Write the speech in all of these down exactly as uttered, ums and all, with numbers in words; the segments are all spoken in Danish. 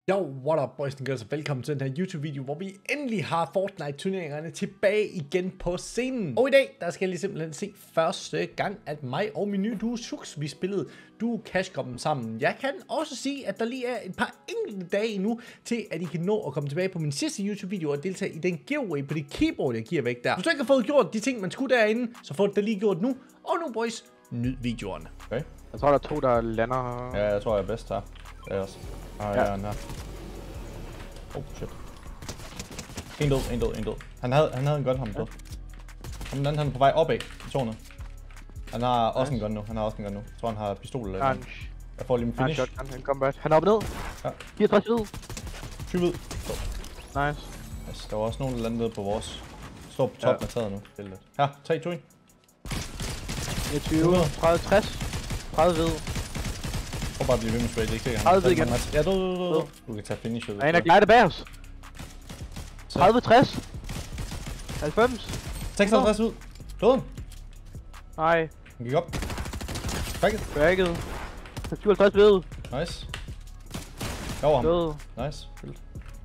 Yo, what up boys and girls, og velkommen til den her YouTube-video, hvor vi endelig har Fortnite-turneringerne tilbage igen på scenen. Og i dag, der skal jeg lige simpelthen se første gang, at mig og min nye duo Sux, vi spillede Duo Cash Cuppen sammen. Jeg kan også sige, at der lige er et par enkelte dage endnu, til at I kan nå at komme tilbage på min sidste YouTube-video og deltage i den giveaway på det keyboard, jeg giver væk der. Hvis du ikke har fået gjort de ting, man skulle derinde, så få det lige gjort nu. Og nu boys, nyd videoerne. Okay. Jeg tror, der er to, der lander. Ja, jeg tror, jeg er bedst her. Det er også. Ah, ja, ja, den her. Oh, shit. En død, en død, en død. Han havde, han havde en gun, ham død. Ja. Den anden, han er på vej opad i tårnet. Han har også nice. en gun nu, han har også en gun nu. Jeg tror, han har pistol eller noget. Jeg får lige en finish. Han kan komme back. Han er oppe ned. Ja. fireogtres hvid. tyve hvid. Nice. Altså, der var også nogen, der landede på vores. Står på toppen af taget nu. Det er lidt. Her, tre, to, en. niogtyve, tredive, tres. tredive hvid. Prøv bare at blive ved med spray, det er ikke sikkert. tredive hvid igen. Ja, død, død, død, død. Du kan tage finish ud. Der er en, der glider bag os. tredive, tres. halvfems. seksoghalvtreds ud. Døden. Nej. Han gik op. Cracket. Cracket. syvoghalvtreds hvid. Nice. Jeg over ham. Død. Nice. Fyldt.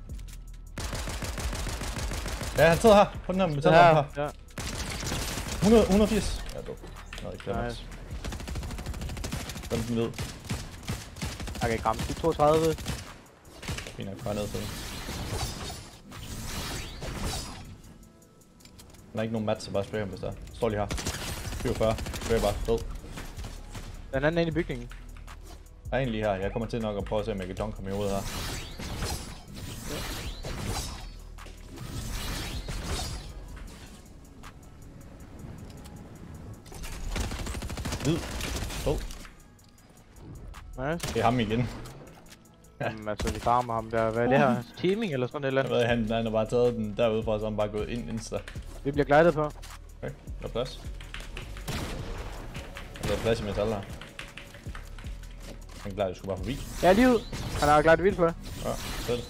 Ja, han sidder her. På den her metal her. her. Ja. hundrede, hundrede og firs. Ja, dog. Nå, ikke det. Nice. Den den ned. Jeg kan ikke ramme. toogtredive. Fint nok, bare ned til den. Der er ikke nogen mat, så bare spray ham, hvis der er. Står lige her. fireogfyrre. Spray bare. Død. Den anden er inde i bygningen. Der er en lige her. Jeg kommer til nok at prøve at se, om jeg kan dunk ham i hovedet her. Hvid. Død. Nice. Det er ham igen. Jamen altså, vi farmer ham der. Hvad er det her? Teaming eller sådan et eller Jeg andet? ved, han, han har bare taget den derude fra, så han bare gået ind insta. Vi bliver glidet på. Okay, der er plads. Der er plads i metal her. Han klarer, at du skulle bare forbi. Ja, lige ud. Han har glidet vildt på det. Ja, fedt.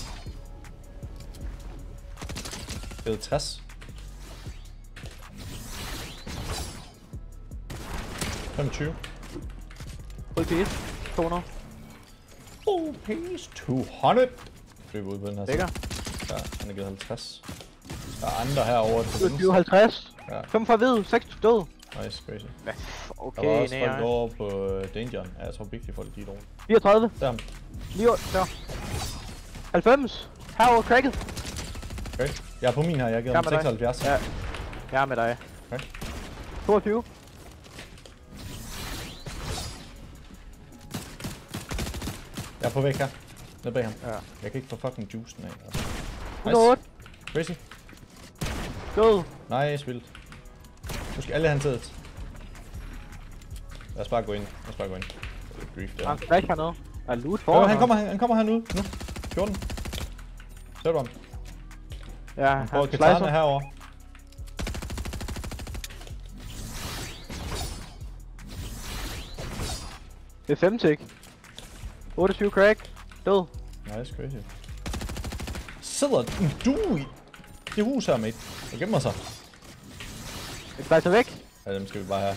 Det er tres. femogtyve. Fuld pis. to hundrede. Oh, piece. to hundrede. Løber ud på den her Lækker. Ja, han er givet halvtreds. Der er andre herovre til syvogtyve, halvtreds. Ja. femogfyrre hvid. seks død. Nice, crazy. Okay, der var også nej, folk over på uh, Dangeren. Ja, jeg tror vigtigt folk de er dårlige. fireogtredive. Der er ham. Lige over. Der. halvfems. Herovre, cracket. Okay. Jeg er på min her, jeg har givet ham seksoghalvfjerds. Ja. Jeg er med dig. Okay. toogtyve. Jeg er på væk her. Ned bag ham. Ja. Jeg kan ikke få fucking juicen af. Altså. hundrede og otte. Crazy. Død. Nice, vildt. Nu skal alle have hans. Lad os bare gå ind. Lad os bare gå ind. Grief der. Han flash hernede. Der er loot Jo, foran. han kommer, han, han kommer hernede nu. fjorten. Ser du ham? Ja, Han får han katana slicer. herovre. Det er fem tick. otteogtyve crack. Død. Nice, crazy. Sidder en due i det hus her, mate. Jeg gemmer sig. Jeg slicer væk. Ja, dem skal vi bare have.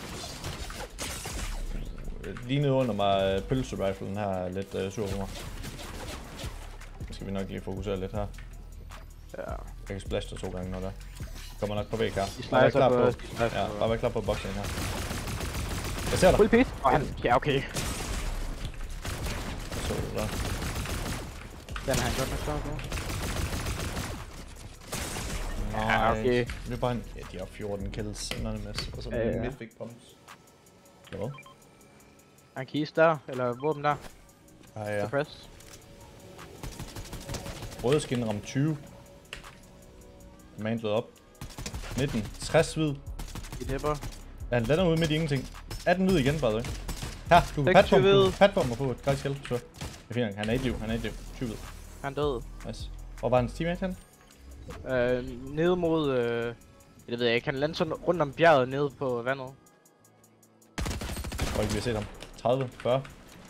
Lige nede under mig, pølseriflen her er lidt uh, sur på mig. Så skal vi nok lige fokusere lidt her. Ja. Jeg kan splash dig to gange, når der kommer nok på væk her. De Bare vær slicer klar på... på, de slicer ja, på- bare vær klar på boksen her. Jeg ser dig. Fuld pis. Og han... Ja, okay. Jeg så du der. Den har han godt nok klar på. Nej, Ja, okay. det er bare en... Ja, de har fjorten kills, en anden masse, og så Ja, en ja. mythic pumps. Hvad? Han kiste der. Eller våben der. Ja, ja. Suppress. Røde skin ramt tyve. Mantlet op. nitten. tres hvid. I dipper. Ja, han lander ude midt i ingenting. atten hvid igen, bare det. Her, du kan seksogtyve patbombe, du hvid. kan patbombe på et gratis skæld, så. Det er fint, han er et liv, han er et liv. tyve hvid. Han død. Nice. Hvor var hans teammate hen? Øh, ned mod... Øh... Det ved jeg ikke. Han lander sådan rundt om bjerget nede på vandet. Jeg tror ikke, vi har set ham. tredive, fyrre.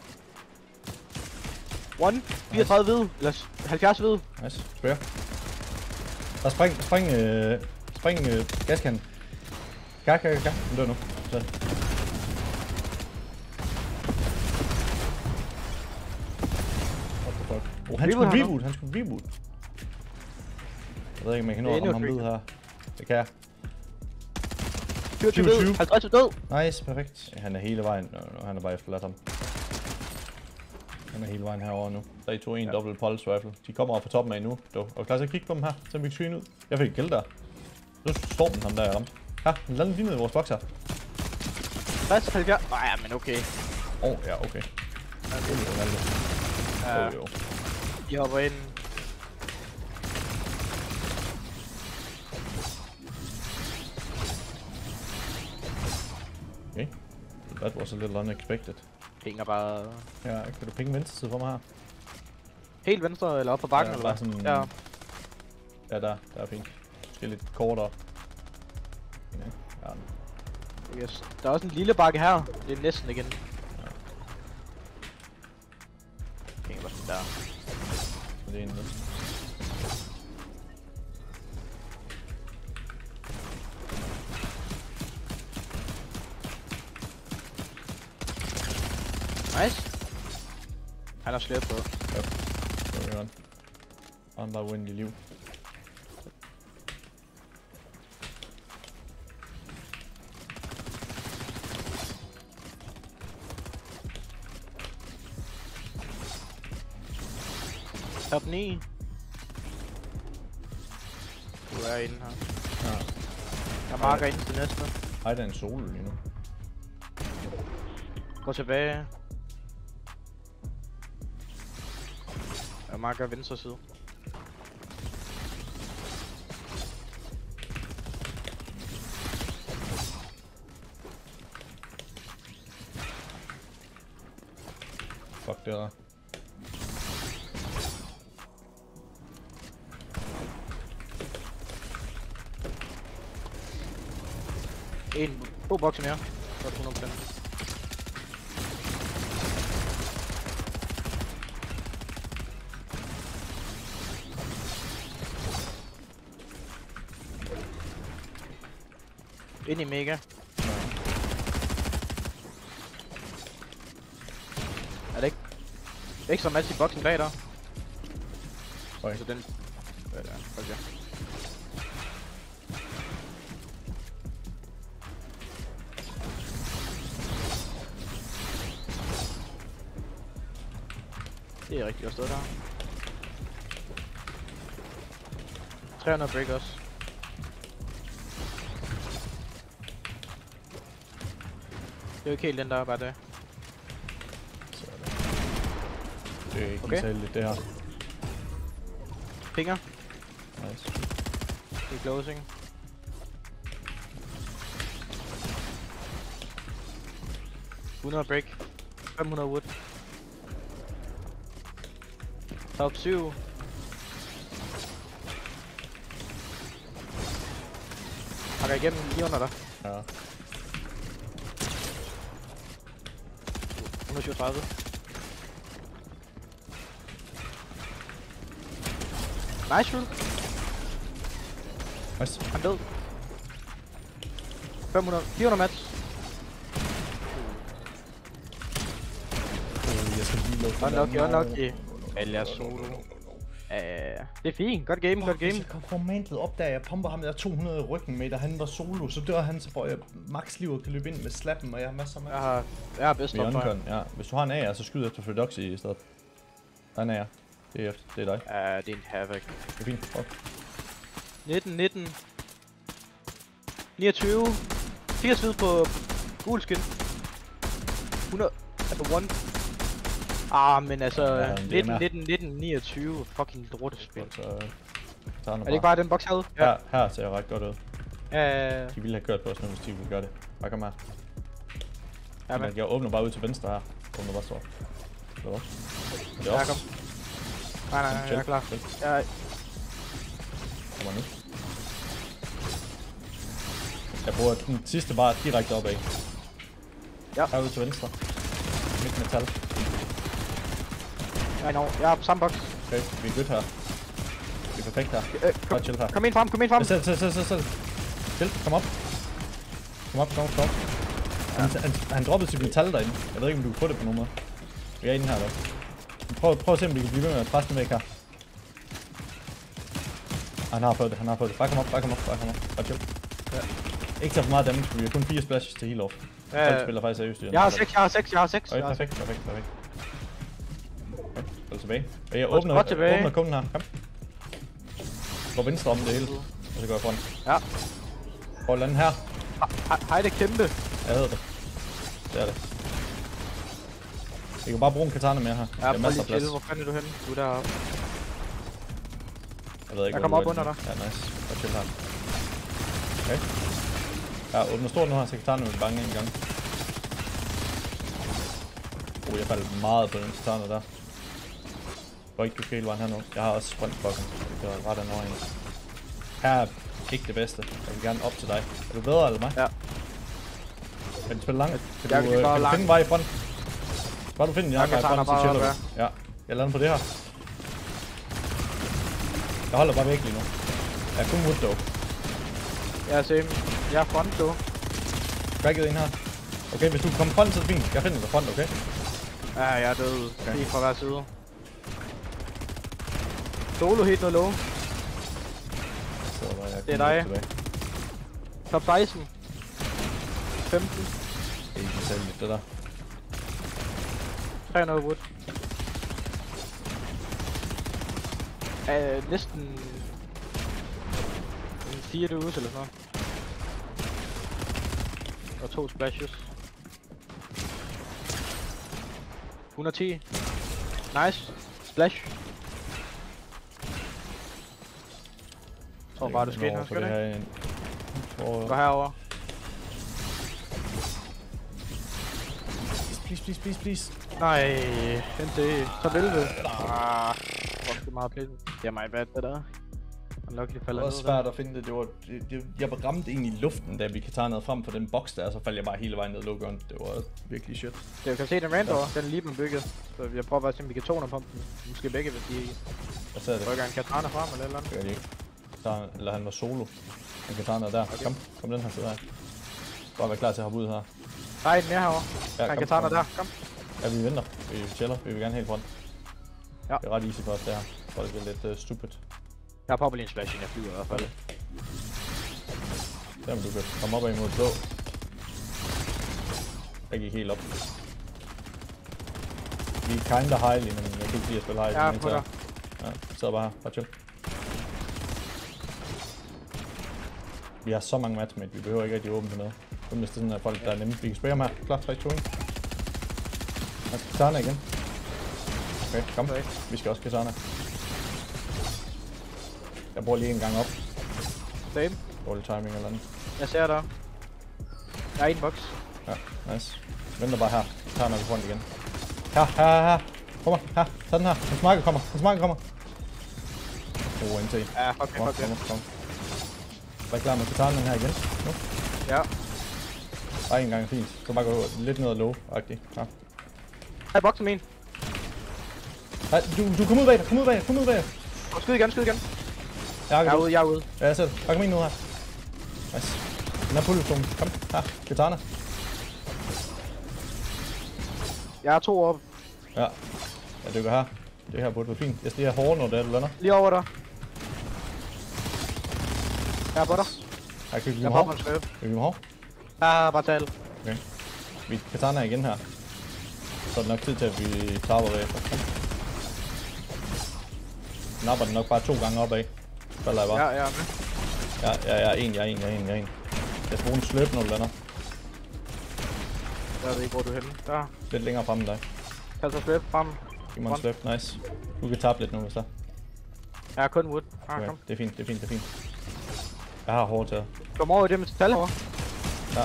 One. fireogtredive hvid. Eller halvfjerds hvid. Nice. Spør. Der spring, spring, øh, spring øh, gaskanden. Gak, gak, gak. Den dør nu. Så. What the fuck? Oh, han skulle Reboot reboot, han skulle reboot. Jeg ved ikke, om jeg kan nå Det er at ramme ham endnu ved her. Det kan jeg. tyve tyve. halvtreds er død. Nice, perfekt. Ja, han er hele vejen. Nå, nå, han er bare efterladt ham. Han er hele vejen herover nu. tre, to, en, ja. Dobbelt pulse rifle. De kommer op på toppen af nu. Du. Og klar til at kigge på dem her, så vi kan skyde ud. Jeg fik et kill der. Nu står den ham der, jeg ramte. Her, han lander lige ned i vores boks her. tres, halvfjerds. Nej, men okay. Åh, oh, ja, okay. Ja. Oh, jo. De hopper ind. Okay. That was a little unexpected. Pinger bare... Ja, kan du pinge venstre side for mig her? Helt venstre, eller op på bakken, Ja, eller bare hvad? sådan- Ja. Ja, der. Der er fint. Måske lidt kortere. Ja. Yes. Der er også en lille bakke her. Det er næsten igen. Pinger bare sådan der. Det er en lidt. Nice. Han har slæbt på. Ja. Det er godt. Og han bare uendelig liv. Top ni. Du er inde her. Ja. Jeg marker ind til næste. Ej, der er en solo lige nu. Gå tilbage. Jeg marker venstre side. Fuck det der. En, to bokse mere. Godt hundrede procent. Ind i mega. Er det ikke ekstra masse i boksen bag der? Okay. Så den... Hvad er det? Okay. Det er rigtig godt sted der. tre hundrede break også. Det er jo ikke helt den der, bare det. Det er ikke Okay. okay. Lidt det her. Pinger. Nice. Det er closing. hundrede break. fem hundrede wood. Top syv. Hakker igennem lige under dig. Ja. hundrede syvogtredive. Nice shoot. Nice. Han død. fem hundrede. fire hundrede match. Øh, Jeg skal lige lukke den Unlucky, anden. unlucky. Alias solo. Uh, det er fint. Godt game, godt game. Hvis jeg kom for mantet op, da jeg pumper ham der to hundrede i ryggen med, da han var solo, så dør han, så får jeg max liv og kan løbe ind med slappen, og jeg har masser af Jeg har, jeg har bedst op for jer. ja. Hvis du har en A R, så skyd efter Fredoxy i stedet. Der er en A R. Det er efter, det er dig. Uh, det er en havoc. Det er fint. Fuck. nitten, nitten. niogtyve. firs hvid på gul skin. hundrede. Altså one. Ah, men altså Ja, det er nitten, mere. nitten, nitten, niogtyve. Fucking lortespil. Så øh, tager Er det ikke bare den boks herude? Her, her ser jeg ret godt ud. Ja. De ville have kørt på os nu, hvis de ville gøre det. Bare kom her. Ja, men. Men jeg åbner bare ud til venstre her. Åbner bare så. Det er også. Det er Ja, også. kom. Nej, nej, nej, jeg er klar. Chill. Jeg, Kommer nu. Jeg bruger den sidste bare direkte opad. Ja. Herude til venstre. Midt metal. jeg når. Jeg er på samme boks. Okay, vi er good her. Vi er perfekt her. Øh, kom, Bare chill her. kom ind frem, kom ind frem. Sæt, sæt, sæt, sæt, sæt. Chill, kom op. Kom op, kom op, kom op. Han, han, han droppede sit metal derinde. Jeg ved ikke, om du kan få det på nogen måde. Vi er inde her, der. Prøv, prøv at se, om vi kan blive ved med at presse den væk her. Han har fået det, han har fået det. Bare kom op, bare kom op, bare kom op. Bare chill. Ja. Ikke så for meget damage, vi har kun fire splashes til heal off. Ja, ja. Spiller faktisk seriøst i den. Jeg har seks, jeg har seks, jeg har seks. Okay, perfekt, perfekt, perfekt. Okay, gå tilbage. Og jeg åbner, åbner kunden her, kom. Gå venstre om det hele, og så går jeg foran. Ja. Prøv at lande her. Hej, det er kæmpe. Jeg hedder det. Det er det. Vi kan bare bruge en katana mere her. Ja, prøv lige chill. Hvor fanden er du henne? Du er deroppe. Jeg ved ikke, jeg kommer op under dig. Ja, nice. Bare chill her. Okay. Jeg åbner stort nu her, så katana vil bange en gang. Oh, jeg faldt meget på den katana der. Hvor ikke du skal hele vejen her nu. Jeg har også sprintbokken. Det er ret annoying. Her er ikke det bedste. Jeg vil gerne op til dig. Er du bedre eller mig? Ja. Kan du spille langt? Kan jeg du, kan øh, kan du finde vej i front? Bare du finder en jeg vej i front, så chiller du. Ja. Jeg lander på det her. Jeg holder bare væk lige nu. Jeg er kun wood dog. Ja, same. Jeg er front dog. Cracket ind her. Okay, hvis du kommer front, så er det fint. Jeg finder dig front, okay? Ja, jeg er død. Okay. Lige fra hver side. Solo hit og low. Så var jeg det er dig. Tilbage. Top seksten. femten. Det er ikke selv det der. tre hundrede wood. Uh, næsten fire det ude eller sådan noget. Og to splashes. et hundrede og ti. Nice. Splash. Jeg tror bare, du skal ind her, skal det ikke? Tror... Gå herover. Please, please, please, please. Nej, vent det. Så vil det. Ah, hvor er meget pladsen. Det er mig bad, det der. Det var svært at finde det. Det var, det, det, jeg ramte ind i luften, da vi kan tage noget frem for den boks der, og så faldt jeg bare hele vejen ned low gun. Det var virkelig shit. Jeg kan se den rand over. Den er lige blevet bygget. Så jeg prøver bare at se, om vi kan tone på den. Måske begge, hvis de ikke. Hvad sagde det? Rykker en katana frem eller eller andet? Det gør de ikke. Eller han var solo. En katana der. Okay. Kom, kom den her side her. Bare vær klar til at hoppe ud her. Der er en mere herovre. Ja, der er en katana der. Kom. Ja, vi venter. Vi chiller. Vi vil gerne helt front. Ja. Det er ret easy for os det her. For det bliver lidt uh, stupid. Jeg har poppet lige en splash, jeg flyver i hvert fald. Se om du kan komme op imod blå. Jeg gik helt op. Vi er kinda high lige, men jeg kan ikke lide at spille high. Jeg er på dig. Ja, jeg sidder bare her. Bare chill. Vi har så mange matchmate, vi behøver ikke rigtig åbne noget. Kun hvis det er sådan, at folk der er nemme. Vi kan spraye ham her. Klar, tre, to, et. Jeg skal katana igen. Okay, kom. Okay. Vi skal også katana. Jeg bruger lige en gang op. Same. Dårlig timing eller andet. Jeg ser dig. Jeg er i en boks. Ja, nice. Venter bare her. Tager når vi front igen. Her, her, her, her. Kom her, tag den her. Hans marker kommer, hans marker kommer. Oh, N T. Ja, fuck, kom, fuck, kom, kom. Var I klar med katana den her igen? Nu? Ja. Bare en gang fint. Så bare gå lidt ned og low-agtigt. Ja. Her er boksen min. Nej, du, du kom ud bag dig, kom ud bag dig, kom ud bag dig. Skyd igen, skyd igen. Jeg er ude, jeg er ude. Ja, jeg ser det. Bare kom ind nu her. Nice. Den er pulvestolen. Kom, her. Katana. Jeg er to op. Ja. Jeg dykker her. Det her burde være fint. Jeg stiger hårdt, når det er, du lander. Lige over dig. Jeg er på dig. Jeg kan ikke jeg give mig hår. Kan du give mig hår? Ja, bare tal. Okay. Vi katana igen her. Så er det nok tid til, at vi tapper bagefter. Napper den nok bare to gange opad. Falder jeg bare. Ja, jeg er med. Ja, ja, jeg er en, jeg er en, jeg er en, jeg er en. Jeg skal bruge en sløb, når du lander. Jeg ved ikke, hvor du er henne. Der. Lidt længere frem end dig. Kald så sløb frem. Giv mig en sløb, nice. Du kan tabe lidt nu, hvis der. Jeg er kun wood. Ah, okay. Kom. Det er fint, det er fint, det er fint. Jeg har hårdt til. Kom over i det med tal herovre. Ja.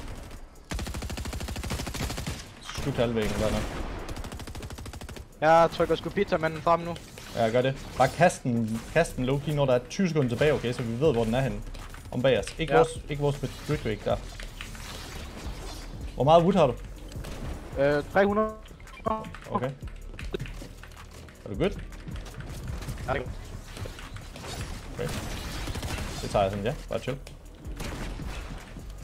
Skud halvvæggen, eller noget. Jeg trykker sgu pizzamanden frem nu. Ja, jeg gør det. Bare kast den, kast den low-key, når der er tyve sekunder tilbage, okay? Så vi ved, hvor den er henne. Om bag os. Ikke ja. vores, ikke vores brickvæg der. Hvor meget wood har du? Øh, tre hundrede. Okay. Er du good? Ja, det er okay. Det tager jeg sådan, ja. Bare chill.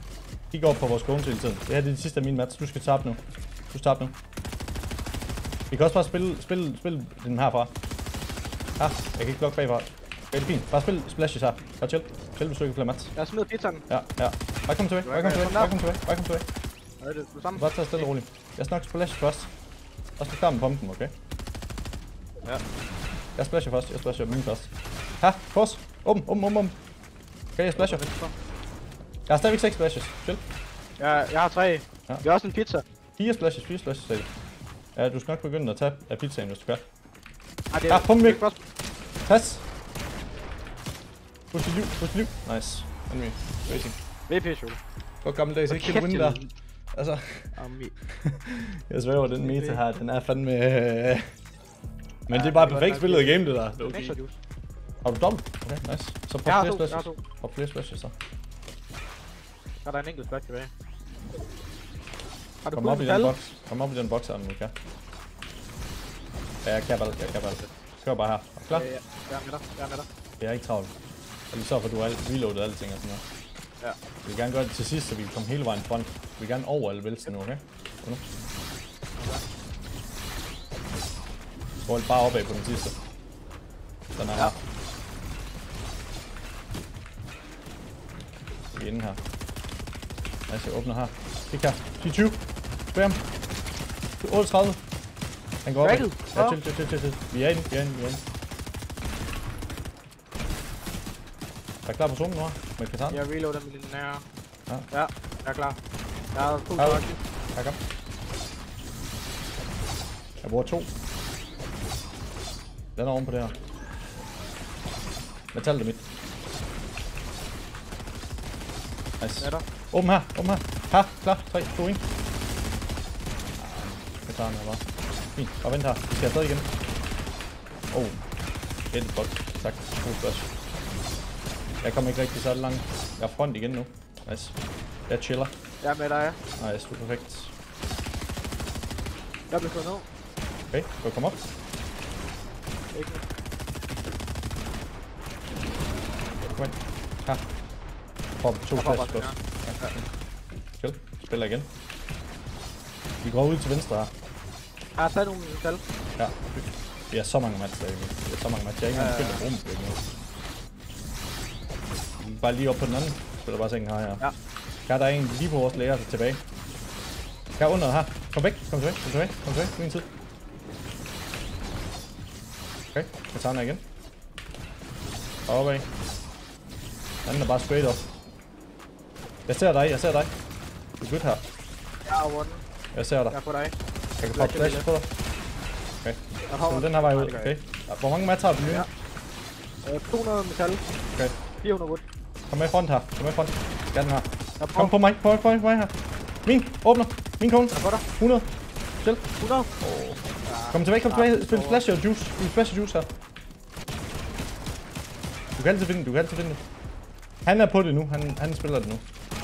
Kig op på vores gående hele tiden. Det her det er det sidste af min match. Du skal tabe nu. Du skal tabe nu. Vi kan også bare spille, spille, spille den herfra. Ah, jeg kan ikke blokke bagfra. Okay, det er fint. Bare spil splashes her. Bare chill. Chill, hvis du ikke får mats. Jeg smider pizzaen. Ja, ja. Bare kom tilbage, bare kom tilbage, bare kom tilbage, bare kom tilbage. Ja, det er det samme. Bare tag stille og roligt. Jeg snakker splash først. Og så klar med pumpen, okay? Ja. Jeg splasher først, jeg splasher min først. Ha, kors. Åben, åben, åben, åben. Okay, jeg splasher. Jeg har stadigvæk seks splashes. Chill. Ja, jeg har tre. Ja. Vi har også en pizza. Fire splashes, fire splashes, sagde jeg. Ja, du skal nok begynde at tage af pizzaen, hvis du kan. Ej, det Ja, pumpen væk. er Pas. Push dit liv, push dit liv. Nice. Enemy. Racing. V P show. Godt gammeldags, ikke kan win der. Altså, jeg svæver, den meta her, den er fandme... Øh... Men det er bare perfekt spillet i game, det der. Det er okay. Har du dobbelt? Okay, nice. Så pop flere splashes. Pop flere splashes så. Så er der en enkelt splash tilbage. Har du Kom op i den box. Kom op i den box her, nu kan. Ja, jeg kan bare, jeg kan bare. Kør bare her. Er du klar? Ja, jeg er med dig. Jeg er med dig. Jeg er ikke travlt. Jeg vil sørge for, at du har reloadet alle ting og sådan noget. Ja. Vi vil gerne gøre det til sidst, så vi kan komme hele vejen front. Vi vil gerne over alle vælste nu, okay? Nu. Hold bare opad på den sidste. Den er her. Vi er inde her. Nice, jeg åbner her. Kig her. ti tyve. Spam. otteogtredive. Han går opad. Ja, chill, chill, chill, chill, chill. Vi er inde, vi er inde, vi er inde. Er jeg klar på zoomen nu her? Med katana? Jeg reloader med den her. Ja. Ja, jeg er klar. Jeg har to Her. taktik. Her, kom. Jeg bruger to. Den er oven på det her. Metal det mit. Nice. Med dig. Åben her, åben her. Her, klar. tre, to, et. Jeg tager den her bare. Fint, bare vent her. Vi skal afsted igen. Oh. Et godt. Tak. God splash. Jeg kommer ikke rigtig så langt. Jeg er front igen nu. Nice. Jeg chiller. Jeg er med dig. Nice, du er perfekt. Jeg bliver slået ned. Okay, skal du komme op? Ikke. Kom ind. Her. Får to Jeg får flash bare først. den her. Chill. Spiller igen. Vi går ud til venstre her. Har jeg taget nogle tal? Ja. Vi har så mange matcher derinde. Vi har så mange matcher. Jeg har ikke engang begyndt at bruge dem. Vi er bare lige op på den anden. Spiller bare sengen her, ja. Ja. Her er der en lige på vores læger tilbage. Her under her. Kom væk. Kom tilbage. Kom tilbage. Kom tilbage. Min tid. Okay. Jeg tager den igen. Okay. Den er bare straight up. Jeg ser dig. Jeg ser dig. Du er good her. Jeg har one. Jeg ser dig. Jeg er på dig. Jeg kan poppe flash på dig. Okay. Så den her vej ud. Okay. Hvor mange matcher har du nu? Ja. to hundrede metal. Okay. fire hundrede wood. Kom med i front her. Kom med i front. Skal den her. Jeg Kom på mig. På mig. På mig. På mig her. Min. Åbner. Min kone. Jeg er på dig. hundrede. Chill. hundrede. Kom tilbage. Kom tilbage. Spil flash og juice. Spil flash og juice her. Du kan altid finde det. Du kan altid finde det. Han er på det nu. Han, han spiller det nu.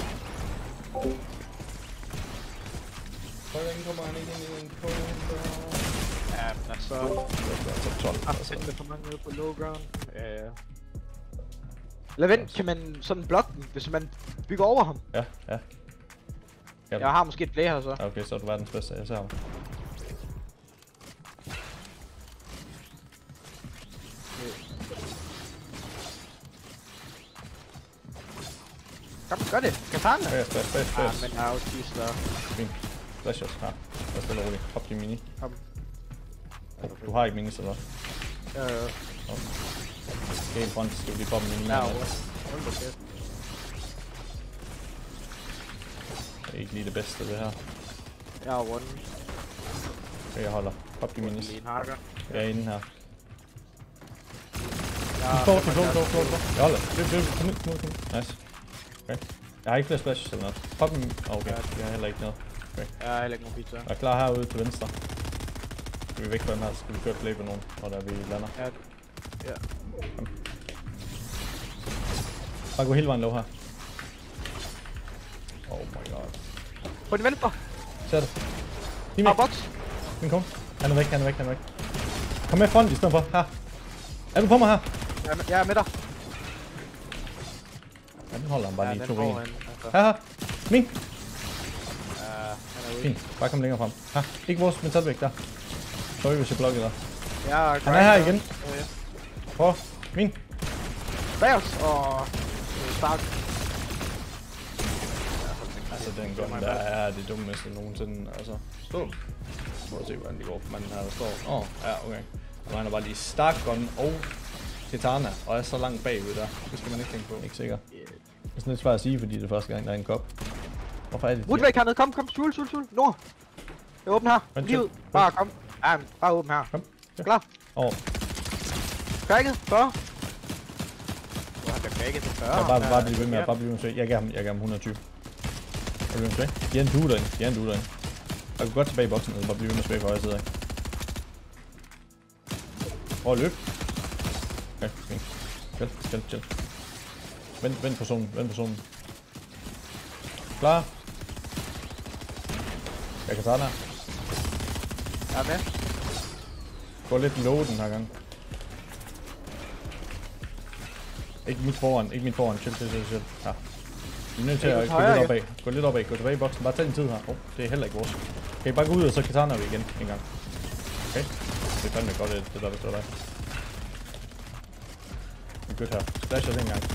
Hvordan kommer han ikke ind i en kone? Ja, men altså... top tolv. Jeg har for mange nede på low ground. Ja, ja. Eller vent, kan man sådan blokke den, hvis man bygger over ham? Ja, ja. Jeg, jeg har måske et play her så. Okay, så er du verdens bedste. Jeg ser ham. Kom, gør det. Katana. Okay, splash, splash, splash. Ah, men jeg har jo spist der. Fint. Flash os. Her. Lad os stille roligt. Hop din mini. Kom. Oh, du har ikke mini, så der. Ja, ja. Oh. Helt front, skal vi lige poppe mini. Ja, Det er ikke lige det bedste, det her. jeg har one. Okay, jeg holder. Hop din minis. Lige en hakker. Jeg er inde her. Jeg Gå, gå, gå, gå, gå. Jeg holder. Løb, løb. Kom ud, kom ud, kom ud. Nice. Okay. Jeg har ikke flere splashes eller noget. Pop dem. Okay, jeg har heller ikke noget. Okay. Jeg har heller ikke nogen pizza. Jeg er klar herude til venstre. Skal vi væk fra dem her, så skal vi køre play på nogen, når der vi lander. Ja. Ja. Kom. Bare gå hele vejen low her. Oh my god. På den venstre. Ser du? Giv Har mig. box. Min kone. Han er væk, han er væk, han er væk. Kom med front i stedet for. Her. Er du på mig her? Jeg er med, jeg er med dig. Ja, den holder han bare Ja, lige den to får en. han, altså. Her, her. Min. Ja, han er ude. Fint. Bare kom længere frem. Her. Ikke vores metalvæg der. Sorry, hvis jeg blokker dig. Ja, Han er her igen. Øh, Prøv. Min. Bag os og... Øh, start. Altså, den gun der er det dummeste nogensinde. Altså, stå. Prøv at se, hvordan det går. Manden her, der står. Åh, oh, ja, okay. Og han er bare lige Stark Gun og Katana, og er så langt bagved der. Det skal man ikke tænke på. Ikke sikker. Det er sådan lidt svært at sige, fordi det er første gang, der er en kop. Hvorfor er det? Woodwake hernede, kom, kom, sul, sul, sul, nord. Jeg åbner her, lige ud, bare kom. Ja, bare åbn her. Kom. Ja. Klar. Over. Cracket, fyrre. Hvor har jeg cracket til fyrre? Ja, bare, bare blive ved med, bare blive ved med. Jeg gav ham, jeg gav ham et hundrede og tyve. Bare blive ved med at Giv en due derinde, giv en due derinde. Jeg kunne godt tilbage i boksen, og bare blive ved med at svæge for højre side af. Prøv at løbe. Okay, fint. Chill, chill, chill. Vend, vend personen, vend personen. Klar. Jeg kan tage den her. Jeg er med. Gå lidt low den her gang. Ikke mit foran, ikke mit foran. Chill, chill, chill, chill. Ja. Vi er nødt til at gå lidt opad. Gå lidt opad, gå tilbage i boksen. Bare tag din tid her. Åh, oh, det er heller ikke vores. Okay, bare gå ud, og så katana vi igen en gang. Okay. Det er fandme godt, det der, hvis det var dig. Vi er godt her. Splash os en gang.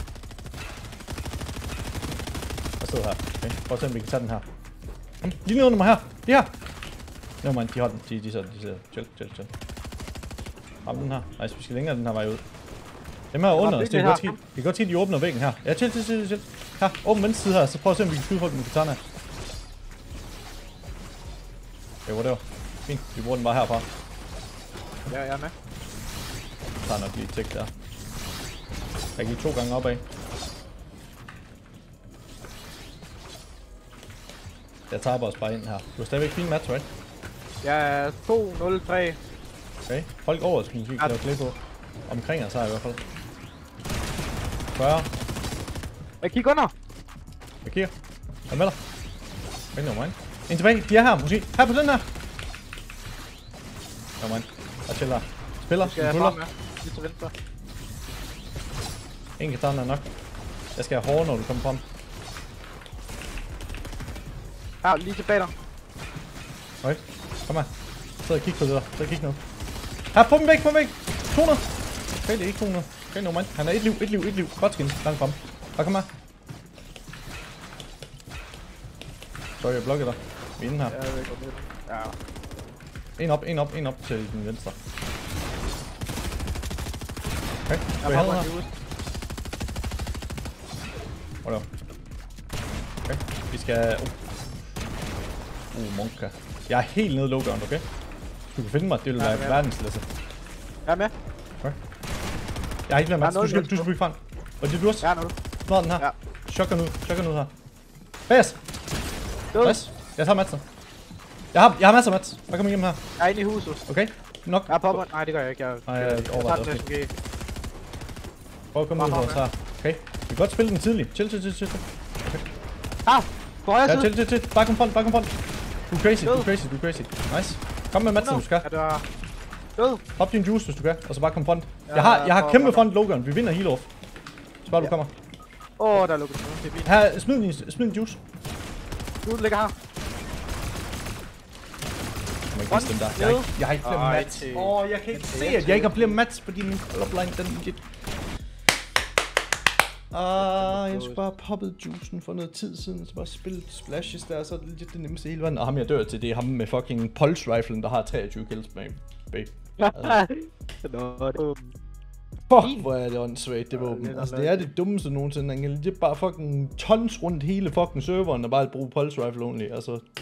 Og stod her. Okay, prøv at se, om vi kan tage den her. Kom, lige ned under mig her. Lige her. Nå man, de har den. De, de sidder, de sidder. Chill, chill, chill. Ram den her. Nice, vi skal længere den her vej ud. Dem her under os, det er godt skidt. Det er godt skidt, de åbner væggen her. Ja, chill, chill, chill, chill. Her, åbn venstre side her, så prøv at se, om vi kan skyde folk med katana. Okay, whatever. Fint, vi bruger den bare herfra. Ja, jeg er med. Jeg tager nok lige et tæk der. Jeg gik to gange opad. Jeg tager os bare ind her. Du har stadigvæk fine mats, right? Jeg er to nul tre. Okay, folk over os kan vi lave klip på. Omkring os her i hvert fald. fyrre. Jeg kigger under. Jeg kigger. Er med dig? Vent over mig. En tilbage. De er her måske. Her på den her. Kom mig. Jeg chiller. Spiller. Skal jeg frem med? Lige til venstre. En katana er nok. Jeg skal have hårde, når du kommer frem. Her, lige tilbage dig. Okay. Kom her. Sid og kig på det der. Sid og kig nu. Her, få dem væk, få dem væk. to hundrede. Okay, det er ikke to hundrede. Okay, no man. Han er et liv, et liv, et liv. Godt skin. Langt frem. Bare kom her. Sorry, jeg blokkede dig. Vi er inde her. Jeg ved godt, ja. En op, en op, en op til den venstre. Okay, jeg vi har her. Whatever. Okay, vi skal... Uh, uh monka. Jeg er helt nede i lowground, okay? Du kan finde mig, det vil være verdenslæsse. Jeg er med. Okay. Jeg har ikke været med, du skal, du skal bygge frem. Og det er du også? Ja, nu. Smad den her. Ja. Chokker nu, chokker nu her. Bas! Død. Bas! Jeg tager matsen. Jeg har, jeg har masser af mats. Bare kom igennem her. Jeg er inde i huset. Okay, nok. Jeg er popper. Nej, det gør jeg ikke. Jeg, Nej, jeg, jeg, jeg overvejer det også lidt. Prøv at komme ud for os her. Okay, vi kan godt spille den tidligt. Chill, chill, chill, chill. Okay. Ah! På højre Ja, side. chill, chill, chill. Bare kom front, bare kom front. Du er crazy, du er crazy, du er crazy. Nice. Kom med matsen, du skal. Ja, du er død. Hop din juice, hvis du kan, og så bare kom front. Jeg har, jeg har kæmpe front logoen. Vi vinder heal off. Så bare du kommer. Åh, oh, der er lukket noget. Det er fint. Her, smid din, smid din juice. Du ligger her. Jeg må ikke vise dem der. Jeg har ikke, jeg har ikke flere mats. Åh, oh, jeg kan ikke se, at jeg ikke har flere mats, fordi min colorblind, den legit. Ah, jeg skulle bare poppet juicen for noget tid siden, så bare spille splashes der, så er det legit det nemmeste hele verden. Og ham jeg dør til, det er ham med fucking pulse riflen, der har treogtyve kills med, babe. Altså. Fuck, hvor er det åndssvagt, det våben. Altså, det er det dummeste nogensinde. Han kan legit bare fucking tons rundt hele fucking serveren og bare bruge pulse rifle only. Altså,